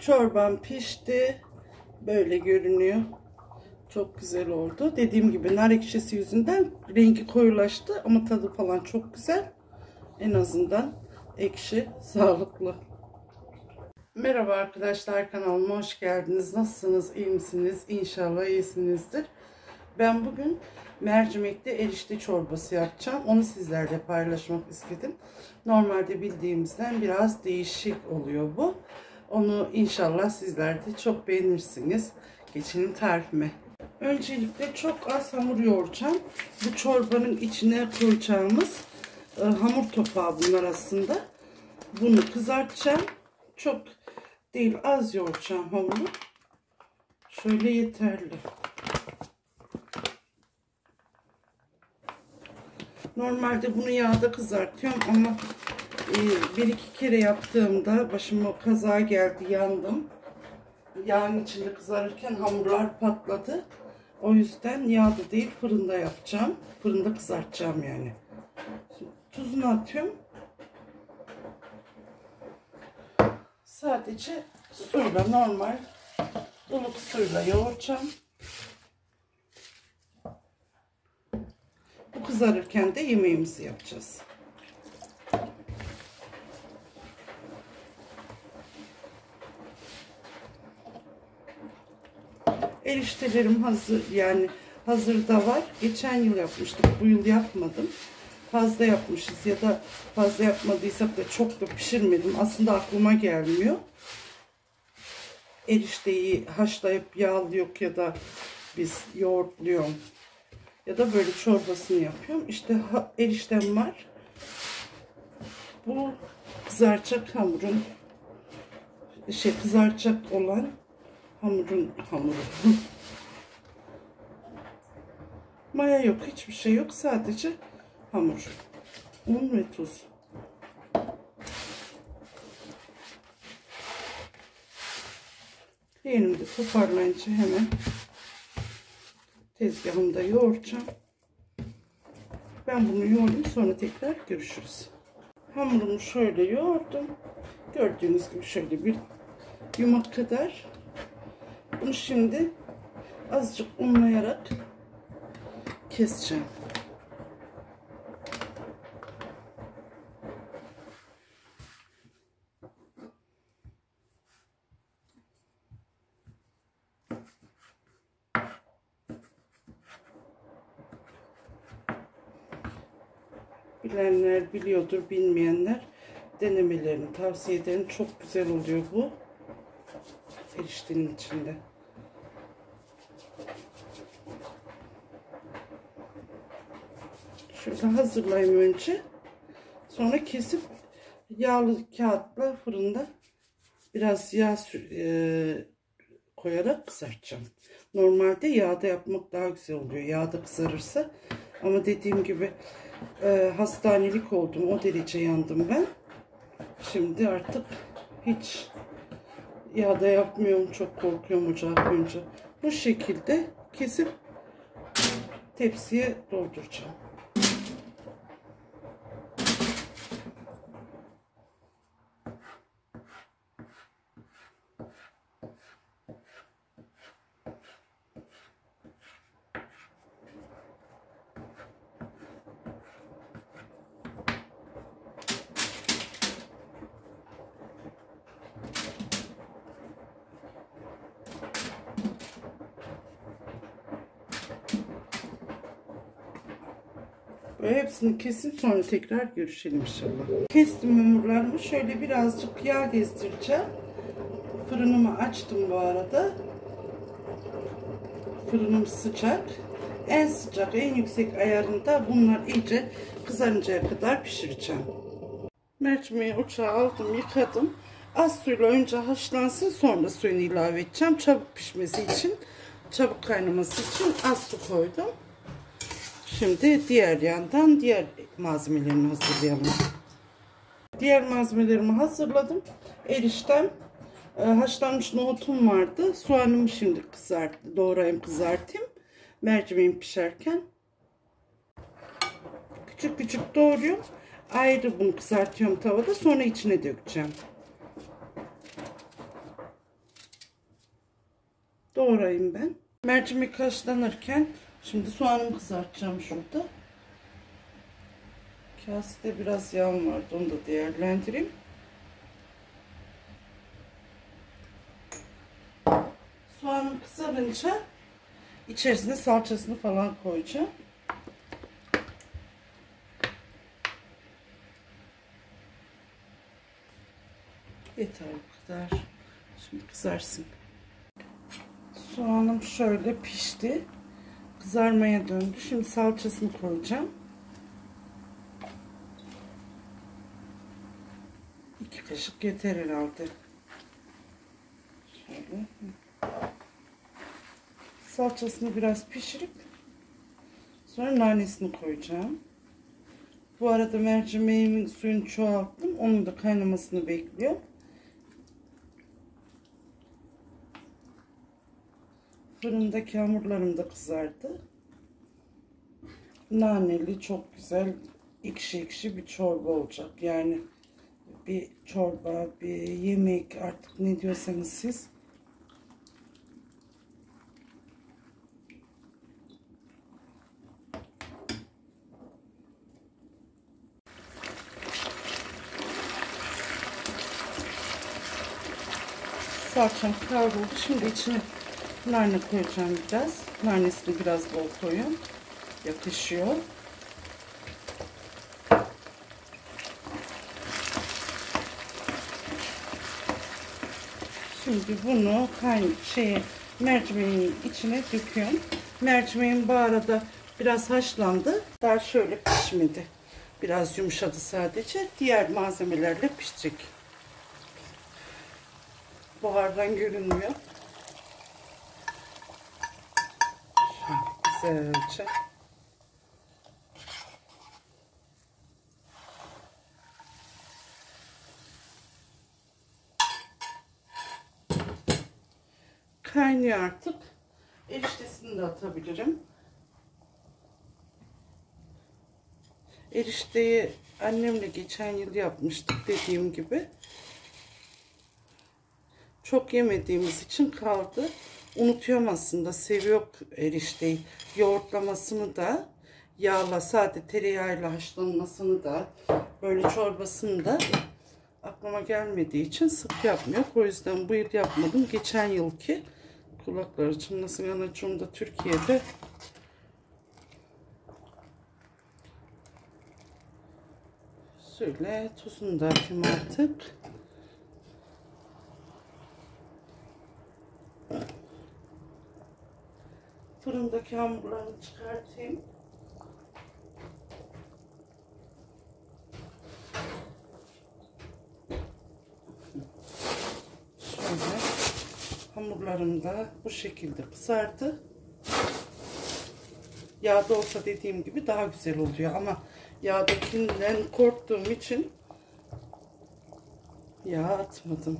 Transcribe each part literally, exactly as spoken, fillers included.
Çorbam pişti. Böyle görünüyor. Çok güzel oldu. Dediğim gibi nar ekşisi yüzünden rengi koyulaştı ama tadı falan çok güzel. En azından ekşi, sağlıklı. Merhaba arkadaşlar, kanalıma hoş geldiniz. Nasılsınız? İyi misiniz? İnşallah iyisinizdir. Ben bugün mercimekli erişte çorbası yapacağım. Onu sizlerle paylaşmak istedim. Normalde bildiğimizden biraz değişik oluyor bu. Onu inşallah sizler de çok beğenirsiniz. Geçelim tarifime. Öncelikle çok az hamur yoğuracağım. Bu çorbanın içine koyacağımız e, hamur topağı bunlar aslında. Bunu kızartacağım. Çok değil, az yoğuracağım hamuru. Şöyle yeterli. Normalde bunu yağda kızartıyorum ama e, bir iki kere yaptığımda başıma kaza geldi, yandım. Yağın içinde kızarırken hamurlar patladı. O yüzden yağda değil, fırında yapacağım. Fırında kızartacağım yani. Şimdi tuzunu atıyorum. Sadece suyla, normal ılık suyla yoğuracağım. Bu kızarırken de yemeğimizi yapacağız. Eriştelerim hazır, yani hazırda var. Geçen yıl yapmıştık, bu yıl yapmadım. Fazla yapmışız ya da fazla yapmadıysak da çok da pişirmedim. Aslında aklıma gelmiyor. Erişteyi haşlayıp yağlıyor ya da biz yoğurtluyorum. Ya da böyle çorbasını yapıyorum. İşte eriştem var. Bu kızaracak hamurun, şey kızaracak olan hamurun hamuru. Maya yok, hiçbir şey yok. Sadece hamur, un ve tuz. Yeğenimi de toparlayınca hemen tezgahımda yoğuracağım. Ben bunu yoğurayım, sonra tekrar görüşürüz. Hamurumu şöyle yoğurdum. Gördüğünüz gibi şöyle bir yumak kadar. Bunu şimdi azıcık unlayarak keseceğim. Bilenler biliyordur, bilmeyenler denemelerini tavsiye ederim. Çok güzel oluyor bu eriştenin içinde. Şöyle hazırlayayım önce. Sonra kesip yağlı kağıtla fırında biraz yağ e, koyarak kızartacağım. Normalde yağda yapmak daha güzel oluyor, yağda kızarırsa. Ama dediğim gibi e, hastanelik oldum. O derece yandım ben. Şimdi artık hiç yağda yapmıyorum. Çok korkuyorum ocağa koyunca. Bu şekilde kesip tepsiye dolduracağım. Böyle hepsini kesin, sonra tekrar görüşelim inşallah. Kestim hamurlarımı. Şöyle birazcık yağ gezdireceğim. Fırınımı açtım bu arada. Fırınım sıcak. En sıcak, en yüksek ayarında bunlar iyice kızarıncaya kadar pişireceğim. Mercimeği ocağa aldım, yıkadım. Az suyla önce haşlansın, sonra suyunu ilave edeceğim. Çabuk pişmesi için, çabuk kaynaması için az su koydum. Şimdi diğer yandan diğer malzemelerimi hazırlayalım. Diğer malzemelerimi hazırladım. Eriştem, e, haşlanmış nohutum vardı. Soğanımı şimdi kızart, doğrayayım, kızartayım. Mercimeğim pişerken. Küçük küçük doğruyorum. Ayrı bunu kızartıyorum tavada. Sonra içine dökeceğim. doğrayayım ben. Mercimek haşlanırken şimdi soğanımı kızartacağım şurada. Kasede biraz yağım vardı, onu da değerlendireyim. Soğanım kızarınca içerisine salçasını falan koyacağım. Yeter bu kadar. Şimdi kızarsın. Soğanım şöyle pişti. Kızarmaya döndü. Şimdi salçasını koyacağım. İki kaşık yeter herhalde. Şöyle. Salçasını biraz pişirip sonra nanesini koyacağım. Bu arada mercimeğimin suyunu çoğalttım. Onun da kaynamasını bekliyorum. Fırındaki hamurlarım da kızardı. Naneli, çok güzel, ekşi ekşi bir çorba olacak. Yani bir çorba, bir yemek, artık ne diyorsanız siz. Salçam kavruldu. Şimdi içine nane koyacağım biraz. Nanesini biraz bol koyun. Yakışıyor. Şimdi bunu kayn şeye mercimeğin içine döküyorum. Mercimeğin bu arada biraz haşlandı. Daha şöyle pişmedi. Biraz yumuşadı sadece. Diğer malzemelerle pişecek. Buhardan görünmüyor. Şöyle güzelce. Kaynıyor artık. Eriştesini de atabilirim. Erişteyi annemle geçen yıl yapmıştık dediğim gibi. Çok yemediğimiz için kaldı. Unutuyorum aslında. Seviyor erişteyi. Yoğurtlamasını da, yağla, sade tereyağıyla haşlanmasını da, böyle çorbasını da aklıma gelmediği için sık yapmıyor. O yüzden bu yıl yapmadım. Geçen yılki kulakları çınlasın anacığım Türkiye'de şöyle tuzunu da atayım artık. Fırındaki hamurlarını çıkartayım. Şöyle hamurlarım da bu şekilde kızardı. Yağda olsa dediğim gibi daha güzel oluyor ama yağdakinden korktuğum için yağ atmadım.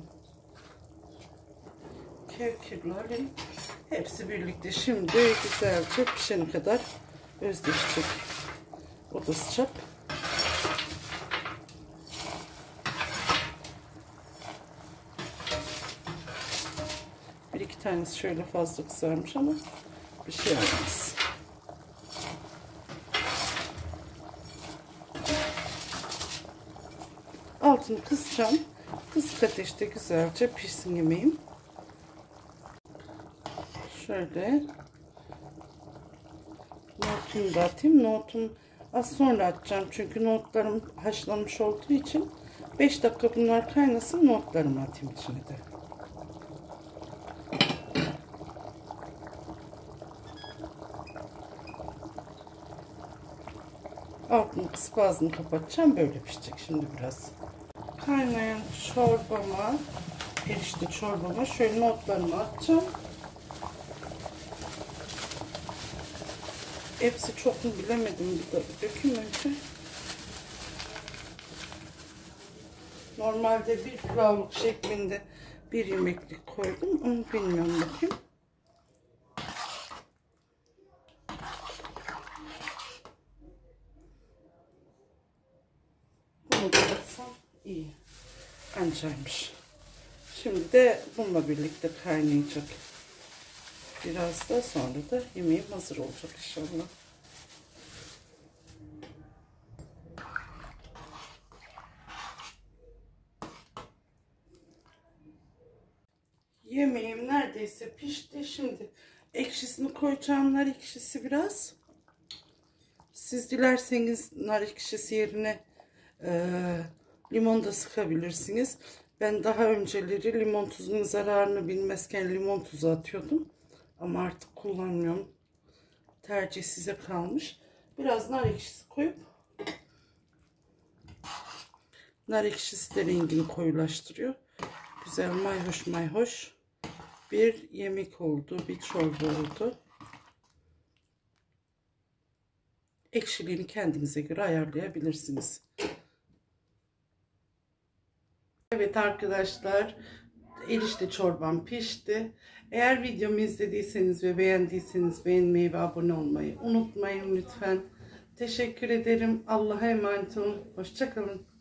Kevkirlerim hepsi birlikte şimdi güzelce pişene kadar özleşecek. O da sıcak. Bir iki tanesi şöyle fazla kızarmış ama bir şey olmaz. Altını kısacağım. Kısık ateşte güzelce pişsin yemeğim. Şöyle nohutumu da atayım. Nohutumu az sonra atacağım. Çünkü nohutlarım haşlanmış olduğu için beş dakika bunlar kaynasın, nohutlarımı atayım içine de. Altını kısıp ağzını kapatacağım. Böyle pişecek şimdi biraz. Kaynayan çorbama, erişte çorbama şöyle nohutlarımı atacağım. Hepsi çok mu bilemedim, bir de döküm önce. Normalde bir pilavlık şeklinde bir yemeklik koydum. Onu bilmiyorum, bakayım. Bunu da atsam iyi. Ancaymış. Şimdi de bununla birlikte kaynayacak. Biraz da sonra da yemeğim hazır olacak inşallah. Yemeğim neredeyse pişti. Şimdi ekşisini koyacağım, nar ekşisi biraz. Siz dilerseniz nar ekşisi yerine e, limon da sıkabilirsiniz. Ben daha önceleri limon tuzunun zararını bilmezken limon tuzu atıyordum. Ama artık kullanmıyorum. Tercih size kalmış. Biraz nar ekşisi koyup, nar ekşisi de rengini koyulaştırıyor. Güzel mayhoş mayhoş bir yemek oldu. Bir çorba oldu. Ekşiliğini kendinize göre ayarlayabilirsiniz. Evet arkadaşlar, erişte çorbam pişti. Eğer videomu izlediyseniz ve beğendiyseniz beğenmeyi ve abone olmayı unutmayın lütfen. Teşekkür ederim. Allah'a emanet olun. Hoşça kalın.